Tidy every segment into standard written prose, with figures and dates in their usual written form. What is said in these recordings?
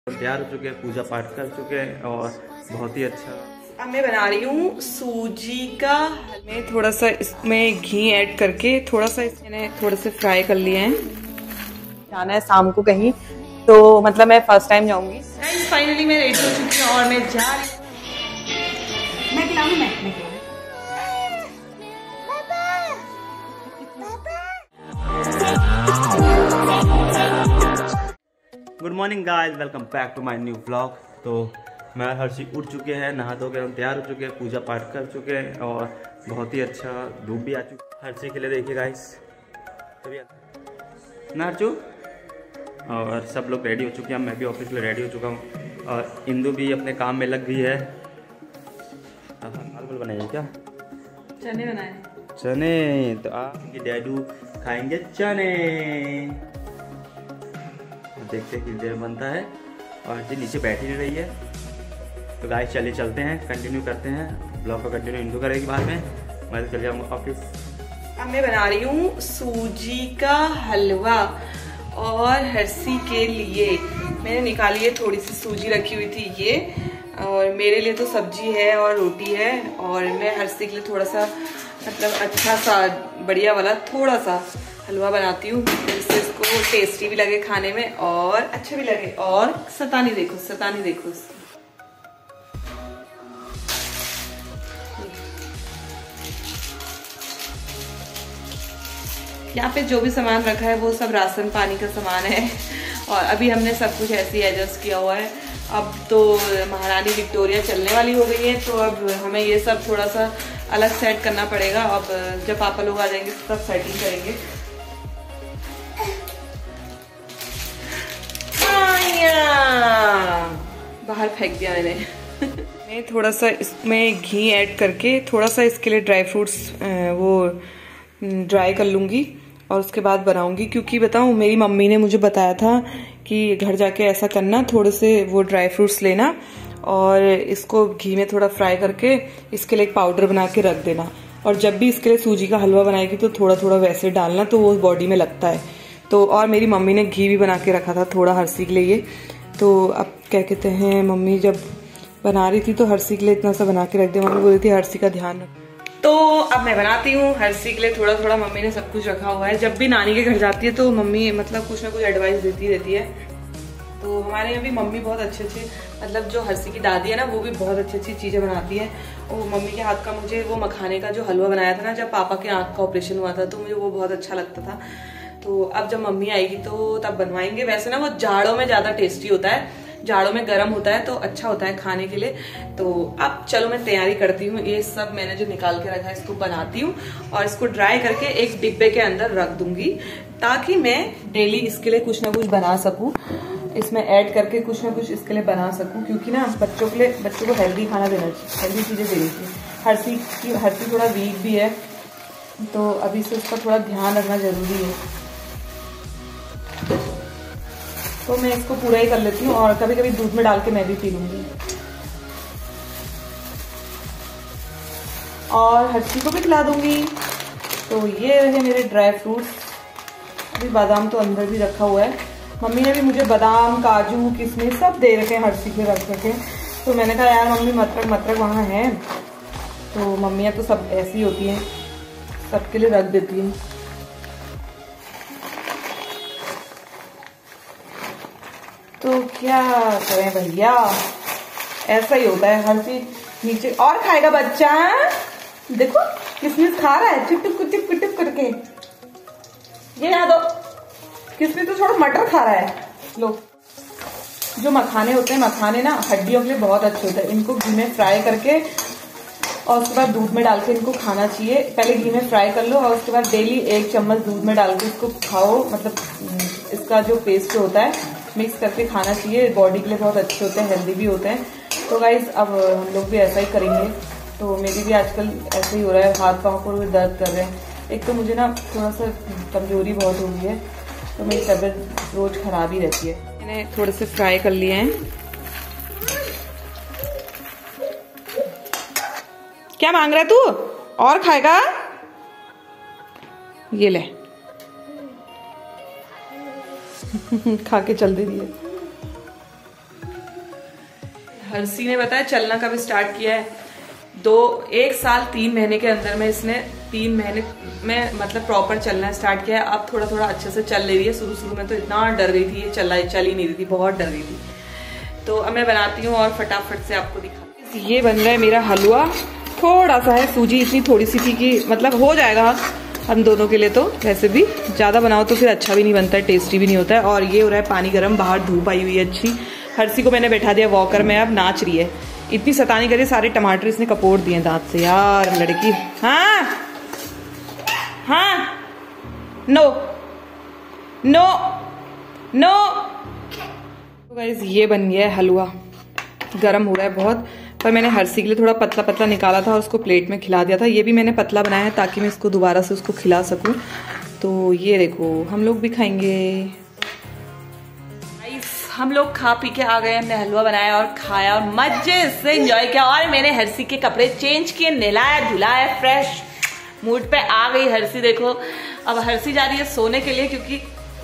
तैयार हो चुके हैं, पूजा पाठ कर चुके हैं और बहुत ही अच्छा। अब मैं बना रही हूँ सूजी का। मैं थोड़ा सा इसमें घी ऐड करके थोड़ा सा मैंने थोड़े से फ्राई कर लिए हैं। जाना है शाम को कहीं, तो मतलब मैं फर्स्ट टाइम जाऊंगी। फाइनली मैं रेडी हो चुकी हूँ और मैं जा रही हूँ। मैं खिलाऊंगी, मैं good morning guys, welcome back to my new vlog. तो मैं हर्षी उठ चुके हैं, नहा धो के हम तैयार हो चुके हैं, पूजा पाठ कर चुके हैं और बहुत ही अच्छा धूप भी आ चुकी। हर्षी के लिए देखिए गाइस, तभी ना हर्षू। और सब लोग रेडी हो चुके हैं, मैं भी ऑफिस के लिए रेडी हो चुका हूँ और इंदू भी अपने काम में लग गई है। दाल बनाइए क्या? चने बनाए। चने तो आपके डैडू खाएंगे चने। देखते हैं किस देर बनता है और जी नीचे बैठी नहीं रही है। तो गाइस चलिए चलते हैं, कंटिन्यू करते हैं ब्लॉग को। कंटिन्यू इंदू करेगी बाद में, मैं तो चले जाऊँगा ऑफिस। अब मैं बना रही हूँ सूजी का हलवा और हर्षी के लिए मैंने निकाली है, थोड़ी सी सूजी रखी हुई थी ये, और मेरे लिए तो सब्जी है और रोटी है, और मैं हर्षी के लिए थोड़ा सा मतलब अच्छा सा बढ़िया वाला थोड़ा सा हलवा बनाती हूँ, जिससे इसको टेस्टी भी लगे खाने में और अच्छा भी लगे। और सतानी देखो, सतानी देखो इसकी। यहाँ पे जो भी सामान रखा है वो सब राशन पानी का सामान है, और अभी हमने सब कुछ ऐसे ही एडजस्ट किया हुआ है। अब तो महारानी विक्टोरिया चलने वाली हो गई है, तो अब हमें ये सब थोड़ा सा अलग सेट करना पड़ेगा। अब जब पापा लोग आ जाएंगे तो सब सेटिंग करेंगे। बाहर फेंक दिया मैंने। मैं थोड़ा सा इसमें घी ऐड करके थोड़ा सा इसके लिए ड्राई फ्रूट्स वो ड्राई कर लूँगी और उसके बाद बनाऊंगी। क्योंकि बताऊँ, मेरी मम्मी ने मुझे बताया था कि घर जाके ऐसा करना, थोड़े से वो ड्राई फ्रूट्स लेना और इसको घी में थोड़ा फ्राई करके इसके लिए एक पाउडर बना के रख देना, और जब भी इसके लिए सूजी का हलवा बनाएगी तो थोड़ा थोड़ा वैसे डालना, तो वो बॉडी में लगता है। तो और मेरी मम्मी ने घी भी बना के रखा था थोड़ा हर्षी के लिए। तो अब क्या कहते हैं, मम्मी जब बना रही थी तो हर्षी के लिए इतना सा बना के रख दिया। मम्मी बोल रही थी हर्षी का ध्यान रख। तो अब मैं बनाती हूँ हर्षी के लिए थोड़ा थोड़ा। मम्मी ने सब कुछ रखा हुआ है। जब भी नानी के घर जाती है तो मम्मी मतलब कुछ ना कुछ एडवाइस देती रहती है। तो हमारे यहाँ भी मम्मी बहुत अच्छे अच्छे, मतलब जो हर्षी की दादी है ना, वो भी बहुत अच्छी अच्छी चीज़ें बनाती है। और मम्मी के हाथ का मुझे वो मखाने का जो हलवा बनाया था ना, जब पापा के आँख का ऑपरेशन हुआ था, तो मुझे वो बहुत अच्छा लगता था। तो अब जब मम्मी आएगी तो तब बनवाएंगे। वैसे ना वो जाड़ों में ज़्यादा टेस्टी होता है, जाड़ों में गर्म होता है तो अच्छा होता है खाने के लिए। तो अब चलो मैं तैयारी करती हूँ। ये सब मैंने जो निकाल के रखा है इसको बनाती हूँ और इसको ड्राई करके एक डिब्बे के अंदर रख दूंगी, ताकि मैं डेली इसके लिए कुछ ना कुछ बना सकूँ, इसमें ऐड करके कुछ ना कुछ इसके लिए बना सकूँ। क्योंकि ना बच्चों के लिए, बच्चों को हेल्दी खाना देना चाहिए, हेल्दी चीज़ें देनी चाहिए। हर्षी थोड़ा वीक भी है, तो अभी से उसका थोड़ा ध्यान रखना जरूरी है। तो मैं इसको पूरा ही कर लेती हूँ और कभी कभी दूध में डाल के मैं भी पी लूंगी। और हर्षी को भी खिला दूंगी। तो ये रहे मेरे ड्राई फ्रूट्स। अभी बादाम तो अंदर भी रखा हुआ है। मम्मी ने भी मुझे बादाम, काजू, किशमिश सब दे रखे हैं हर्षी के रख रखे। तो मैंने कहा यार मम्मी मत्रक वहाँ है, तो मम्मियाँ तो सब ऐसी होती हैं, सबके लिए रख देती हैं। तो क्या करें भैया, ऐसा ही होता है। हर चीज नीचे और खाएगा बच्चा। देखो किसमिस खा रहा है, चिप टिप करके। ये याद हो, किसमिस तो छोड़ो, मटर खा रहा है। लो, जो मखाने होते हैं, मखाने ना हड्डियों के लिए बहुत अच्छे होते हैं। इनको घी में फ्राई करके और उसके बाद दूध में डाल के इनको खाना चाहिए। पहले घी में फ्राई कर लो और उसके बाद डेली 1 चम्मच दूध में डाल के इसको खाओ। मतलब इसका जो पेस्ट होता है मिक्स करके खाना चाहिए, बॉडी के लिए बहुत अच्छे होते हैं, हेल्दी भी होते हैं। तो गाइस अब हम लोग भी ऐसा ही करेंगे। तो मेरी भी आजकल ऐसे ही हो रहा है, हाथ पाँव को भी दर्द कर रहे हैं। एक तो मुझे ना थोड़ा सा कमजोरी बहुत हो गई है, तो मेरी तबीयत रोज खराब ही रहती है। मैंने थोड़े से फ्राई कर लिए हैं। क्या मांग रहा है तू? और खाएगा? ये ले। खा के चल दे रही है। हर्षी ने बताया चलना कब स्टार्ट किया है, 1 साल 3 महीने के अंदर में इसने 3 महीने में मतलब प्रॉपर चलना स्टार्ट किया है। अब थोड़ा थोड़ा अच्छे से चल ले रही है। शुरू में तो इतना डर गई थी, ये चल ही नहीं रही थी, बहुत डर गई थी। तो अब मैं बनाती हूँ और फटाफट से आपको दिखाती हूँ। ये बन रहा है मेरा हलवा, थोड़ा सा है, सूजी इतनी थोड़ी सी थी कि मतलब हो जाएगा हम दोनों के लिए। तो वैसे भी ज़्यादा बनाओ तो फिर अच्छा भी नहीं बनता है, टेस्टी भी नहीं होता है। और ये हो रहा है पानी गर्म, बाहर धूप आई हुई है अच्छी। हर्षी को मैंने बैठा दिया वॉकर में, अब नाच रही है, इतनी सतानी करी, सारे टमाटर इसने कपोड़ दिए दांत से यार लड़की। हाँ हाँ, नो नो नो। तो गाइस ये बन गया है हलवा, गरम हो रहा है बहुत, पर मैंने हर्षी के लिए थोड़ा पतला पतला निकाला था और उसको प्लेट में खिला दिया था। ये भी मैंने पतला बनाया है ताकि मैं इसको दोबारा से उसको खिला सकूं। तो ये देखो हम लोग भी खाएंगे। हम लोग खा पी के आ गए, हमने हलवा बनाया और खाया और मजे से एंजॉय किया। और मैंने हर्षी के कपड़े चेंज किए, नहलाया धुलाया, फ्रेश मूड पे आ गई हर्षी। देखो अब हर्षी जा रही है सोने के लिए क्योंकि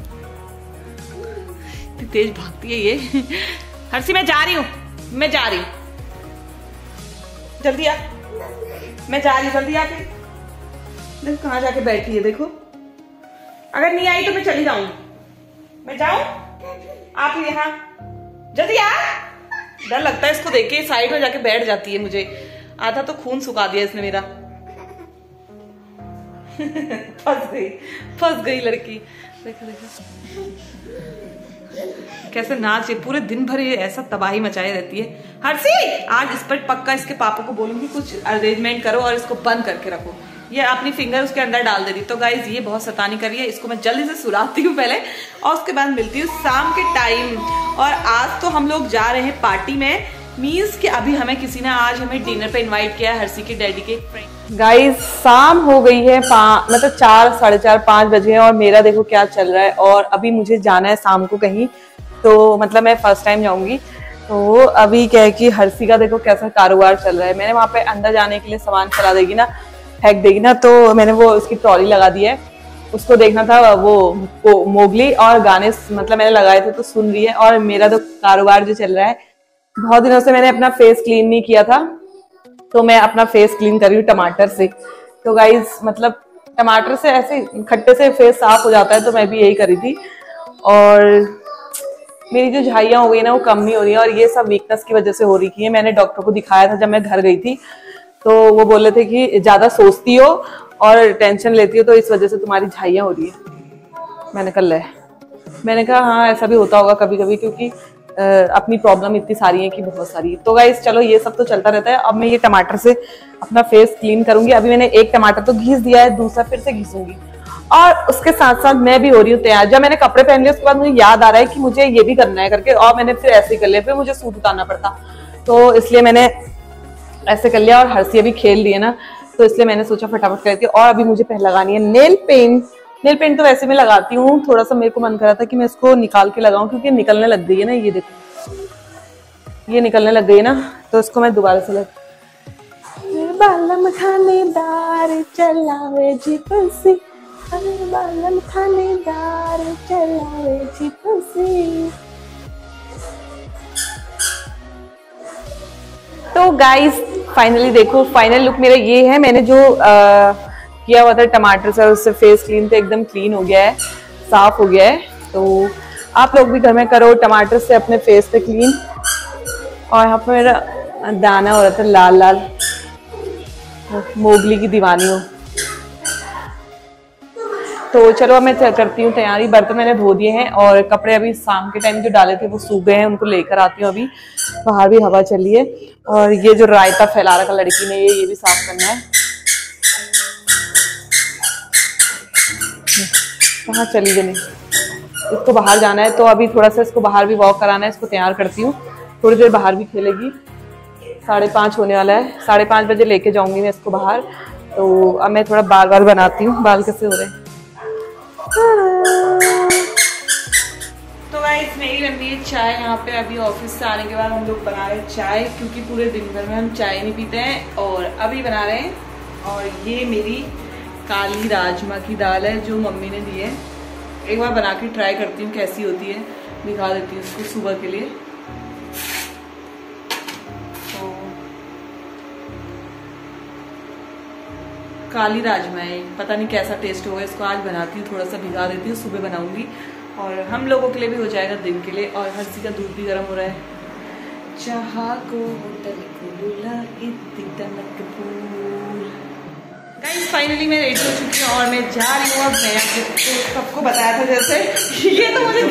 तेज भागती है ये। हर्षी मैं जा रही हूँ, मैं जा रही हूँ, जल्दी आ, मैं जा रही, जल्दी आ। देखो कहाँ जाके बैठी है, देखो अगर नहीं आई तो मैं चली जाऊंगी। मैं जाऊं, आप यहाँ जल्दी आ। डर लगता है इसको देख के, साइड में जाके बैठ जाती है, मुझे आधा तो खून सुखा दिया इसने मेरा। फंस गई लड़की। देखो देखो कैसे नाच, पूरे दिन भर ये ऐसा तबाही मचाए रहती है। हर्षी आज इस पर पक्का इसके पापा को बोलूंगी कुछ अरेंजमेंट करो और इसको बंद करके रखो। ये अपनी फिंगर उसके अंदर डाल दे रही। तो गाइज ये बहुत सतानी कर रही है, इसको मैं जल्दी से सुलाती हूँ पहले और उसके बाद मिलती हूँ शाम के टाइम। और आज तो हम लोग जा रहे हैं पार्टी में, मीन्स कि अभी हमें किसी ने आज हमें डिनर पे इन्वाइट किया है, हर्षी के डैडी के फ्रेंड। गाइज शाम हो गई है, मतलब 4, साढ़े 4, 5 बजे हैं और मेरा देखो क्या चल रहा है। और अभी मुझे जाना है शाम को कहीं, तो मतलब मैं फर्स्ट टाइम जाऊंगी। तो अभी क्या है कि हर्षी का देखो कैसा कारोबार चल रहा है। मैंने वहां पे अंदर जाने के लिए सामान चला देगी ना, फेंक देगी ना, तो मैंने वो उसकी ट्रॉली लगा दी है। उसको देखना था वो मोगली और गाने मतलब मैंने लगाए थे तो सुन रही है। और मेरा तो कारोबार जो चल रहा है, बहुत दिनों से मैंने अपना फेस क्लीन नहीं किया था, तो मैं अपना फेस क्लीन कर रही हूँ टमाटर से। तो गाइज मतलब टमाटर से ऐसे खट्टे से फेस साफ हो जाता है, तो मैं भी यही करी थी। और मेरी जो झाइयाँ हो गई ना वो कम नहीं हो रही है, और ये सब वीकनेस की वजह से हो रही है। मैंने डॉक्टर को दिखाया था जब मैं घर गई थी, तो वो बोले थे कि ज्यादा सोचती हो और टेंशन लेती हो तो इस वजह से तुम्हारी झाइयाँ हो रही है। मैंने कहा हाँ ऐसा भी होता होगा कभी कभी, क्योंकि अपनी प्रॉब्लम इतनी सारी है कि बहुत सारी। तो गाइस चलो ये सब तो चलता रहता है। अब मैं ये टमाटर से अपना फेस क्लीन करूंगी। अभी मैंने एक टमाटर तो घिस दिया है, दूसरा फिर से घिसूंगी। और उसके साथ साथ मैं भी हो रही हूँ तैयार। जब मैंने कपड़े पहन लिए उसके बाद मुझे याद आ रहा है कि मुझे ये भी करना है करके, और मैंने फिर ऐसे ही कर लिया, फिर मुझे सूट उतारना पड़ता, तो इसलिए मैंने ऐसे कर लिया। और हर्षी अभी खेल रही है ना, तो इसलिए मैंने सोचा फटाफट करती हूँ। और अभी मुझे लगानी है नेल पेंट तो वैसे मैं लगाती हूँ, थोड़ा सा मेरे को मन कर रहा था कि मैं इसको निकाल के लगाऊं, क्योंकि निकलने लग गई है ना, ये देखो ये निकलने लग गई है ना, तो इसको मैं दोबारा से बालम खानेदार चलावे जी तुलसी, बालम खानेदार चलावे जी तुलसी। तो गाइस फाइनली देखो फाइनल लुक मेरा ये है। मैंने जो किया हुआ था टमाटर से, उससे फेस क्लीन तो एकदम क्लीन हो गया है, साफ हो गया है। तो आप लोग भी घर में करो टमाटर से अपने फेस पे क्लीन। और यहाँ पर मेरा दाना हो रहा था लाल लाल, मोगली की दीवानी हो। तो चलो अब मैं करती हूँ तैयारी। बर्तन मैंने धो दिए हैं और कपड़े अभी शाम के टाइम जो डाले थे वो सूख गए हैं, उनको लेकर आती हूँ। अभी बाहर भी हवा चली है। और ये जो रायता फैला रखा लड़की ने, ये भी साफ करना है। कहाँ चली गई, इसको बाहर जाना है, तो अभी थोड़ा सा इसको बाहर भी वॉक कराना है। इसको तैयार करती हूँ, थोड़ी देर बाहर भी खेलेगी। 5:30 होने वाला है, 5:30 बजे लेके जाऊंगी मैं इसको बाहर। तो अब मैं थोड़ा बाल बनाती हूँ। बाल कैसे हो रहे हैं। तो गाइस मेरी बन रही है चाय यहाँ पे। अभी ऑफिस से आने के बाद हम लोग बना रहे हैं चाय, क्योंकि पूरे दिन भर में हम चाय नहीं पीते हैं, और अभी बना रहे हैं। और ये मेरी काली राजमा की दाल है जो मम्मी ने दी है। एक बार बना के ट्राई करती हूँ कैसी होती है, दिखा देती हूँ उसको सुबह के लिए। काली राजमा है, पता नहीं कैसा टेस्ट होगा। इसको आज बनाती हूँ, थोड़ा सा भिगा देती हूँ, सुबह बनाऊंगी और हम लोगों के लिए भी हो जाएगा दिन के लिए। और हर्षी का दूध भी गर्म हो रहा है। चाहा को होटल को लूला इतनी तनक फूल। गाइस फाइनली मैं रेडी हो चुकी हूँ और मैं जा रही हूँ। अब मैं सबको बताया था जैसे ये तो मुझे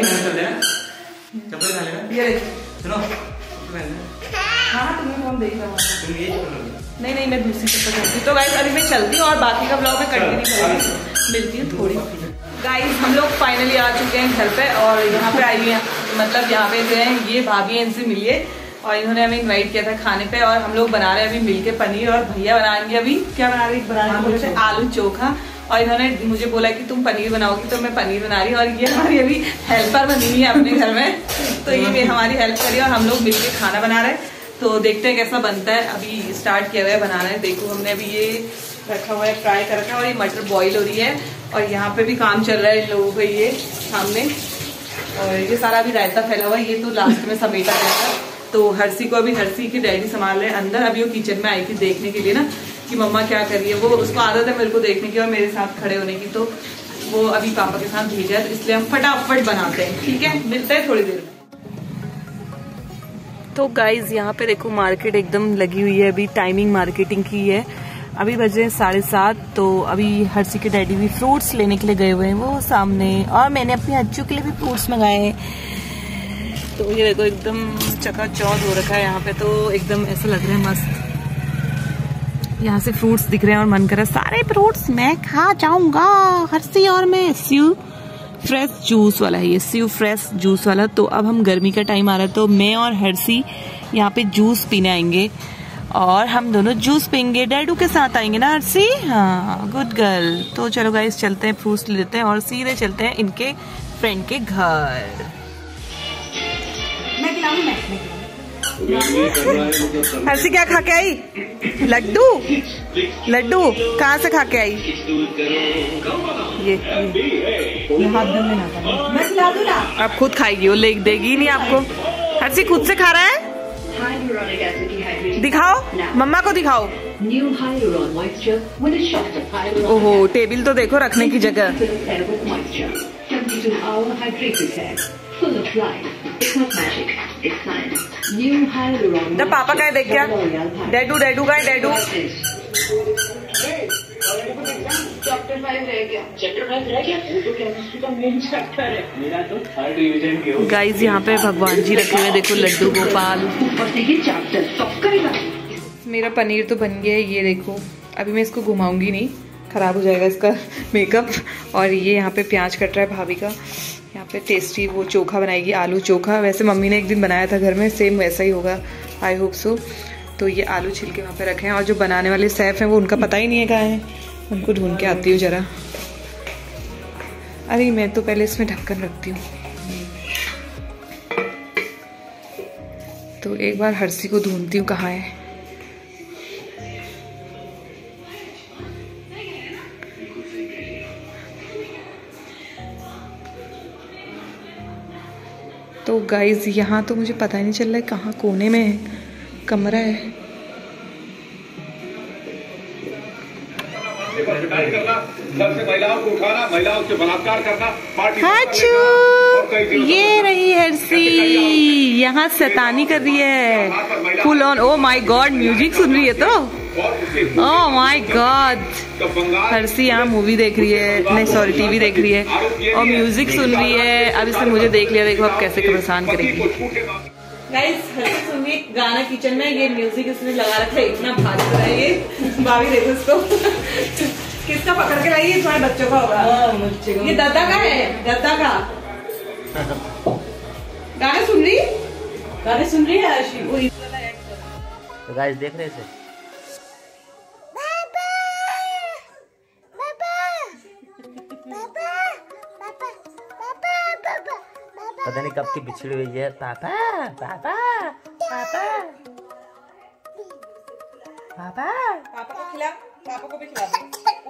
हाँ तुम्हें कौन देख रहा हूँ। नहीं मैं दूसरी चप्पल चलती। तो गाइस अभी मैं चलती हूँ और बाकी का ब्लॉग में कंटिन्यू करूँगी। मिलती हूँ थोड़ी। गाइस हम लोग फाइनली आ चुके हैं घर पे और यहाँ पे आई हैं, मतलब यहाँ पे जो है ये भाभी हैं, इनसे मिलिए। और इन्होंने हमें इनवाइट किया था खाने पे और हम लोग बना रहे हैं अभी मिलके पनीर। और भैया बनाएंगे अभी क्या बना रही है, आलू चोखा। और इन्होंने मुझे बोला कि तुम पनीर बनाओगी, तो मैं पनीर बना रही हूँ। और ये हमारी अभी हेल्पर बनी हुई है अपने घर में, तो ये हमारी हेल्प करी और हम लोग मिलके खाना बना रहे हैं। तो देखते हैं कैसा बनता है। अभी स्टार्ट किया हुआ है बनाना है। देखो हमने अभी ये रखा हुआ है, फ्राई कर रखा है और ये मटर बॉईल हो रही है। और यहाँ पे भी काम चल रहा है इन लोगों का ये सामने। और ये सारा अभी रायता फैला हुआ है, ये तो लास्ट में समेटा जाएगा। तो हर्षी को अभी हर्षी के डैडी संभाल रहे हैं अंदर। अभी वो किचन में आई थी देखने के लिए ना कि मम्मा क्या कर रही है। वो उसको आदत है मेरे को देखने की और मेरे साथ खड़े होने की, तो वो अभी पापा के साथ भेजा है, तो इसलिए हम फटाफट बनाते हैं। ठीक है, मिलते हैं थोड़ी देर में। तो गाइज यहाँ पे देखो मार्केट एकदम लगी हुई है, अभी टाइमिंग मार्केटिंग की है। अभी बजे 7:30। तो अभी हर्षी के डैडी भी फ्रूट्स लेने के लिए गए हुए हैं वो सामने। और मैंने अपने अच्छू के लिए भी फ्रूट्स मंगाए हैं। तो ये देखो एकदम चकाचौंध हो रखा है यहाँ पे, तो एकदम ऐसा लग रहा है मस्त। यहाँ से फ्रूट्स दिख रहे हैं और मन कर रहा है सारे फ्रूट्स मैं खा जाऊंगा हर्षी। और मैं स्यू फ्रेश जूस वाला है ये, स्यू फ्रेश जूस वाला। तो अब हम गर्मी का टाइम आ रहा है तो मैं और हर्षी यहाँ पे जूस पीने आएंगे और हम दोनों जूस पीएंगे। डैडू के साथ आएंगे ना हर्षी? हाँ गुड गर्ल। तो चलो गाइस चलते हैं, फ्रूट्स ले लेते हैं और सीधे चलते हैं इनके फ्रेंड के घर। मैं खिलाऊं हर्षी क्या खा के आई? लड्डू। लड्डू कहाँ से खा के आई? ये हाथ धोने ना था। मैं खिला दूँ ना? आप खुद खाएगी, वो ले देगी नहीं आपको। हर्षी खुद से खा रहा है? दिखाओ मम्मा को दिखाओ। ओहो टेबल तो देखो रखने की जगह। पापा का है देख क्या? डैडू डैडू का है डैडू। चैप्टर 5 रह गया। चैप्टर 5 रह गया? वो तो केमिस्ट्री का मेन चैप्टर है। मेरा तो 3rd डिवीजन के। गाइस यहाँ पे भगवान जी रखे हुए देखो, लड्डू गोपाल। मेरा पनीर तो बन गया है, ये देखो। अभी मैं इसको घुमाऊंगी नहीं, खराब हो जाएगा इसका मेकअप। और ये यहाँ पे प्याज कट रहा है भाभी का। यहाँ पे टेस्टी वो चोखा बनाएगी, आलू चोखा। वैसे मम्मी ने एक दिन बनाया था घर में, सेम वैसा ही होगा, आई होप सो। तो ये आलू छिलके वहाँ पे रखे हैं और जो बनाने वाले शेफ हैं वो उनका पता ही नहीं है कहाँ है, उनको ढूंढ के आती हूँ जरा। अरे मैं तो पहले इसमें ढक्कन रखती हूँ। तो एक बार हर्षी को ढूंढती हूँ कहाँ है। तो गाइज यहाँ तो मुझे पता ही नहीं चल रहा है कहाँ कोने में है, कमरा है। महिलाओं को उठाना, महिलाओं से बलात्कार करना, ये रही हर्षी यहाँ शैतानी कर रही है full on. Oh my god music सुन रही है तो। ओह माय गॉड हर्षी यहाँ मूवी देख रही है, नहीं सॉरी टीवी देख रही है और म्यूजिक सुन रही है। अब इसने मुझे देख लिया, देखो अब कैसे परेशान करेगी। गाइस हर्षी सुन रही है गाना किचन में, ये म्यूजिक इसने लगा रखा है, इतना भारी हो रहा है ये। भाभी देखो इसको किसका पकड़ के लाई है, तुम्हारे बच्चों का होगा। ये दादा का है, दादा का। गाने सुन रही है हर्षी। तो गाइस देख रहे थे पता नहीं कब की बिछड़ी हुई है। पापा पापा पापा पापा पापा को खिला, पापा को भी खिला दे।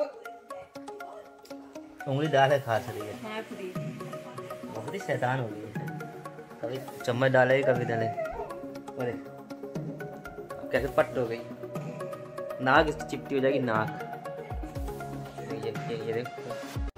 उंगली डाल खा रही है, बहुत ही शैतान हो गई है। कभी चम्मच डाले कभी डाले। अरे कैसे पट हो गई, नाक इसकी चिपटी हो जाएगी नाक। ये देखो